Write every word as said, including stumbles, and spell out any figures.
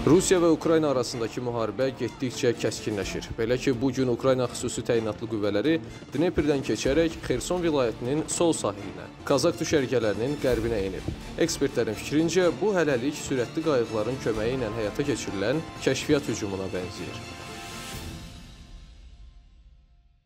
Rusiya və Ukrayna arasındakı müharibə getdikcə kəskinləşir. Belə ki, bu gün Ukrayna xüsusi təyinatlı qüvvələri Dneprdən keçərək Xerson vilayətinin sol sahilinə, Kazak düşərgələrinin qərbinə enib. Ekspertlərin fikrincə, bu hələlik sürətli qayıqların köməyi ilə həyata keçirilən kəşfiyyat hücumuna bənzəyir.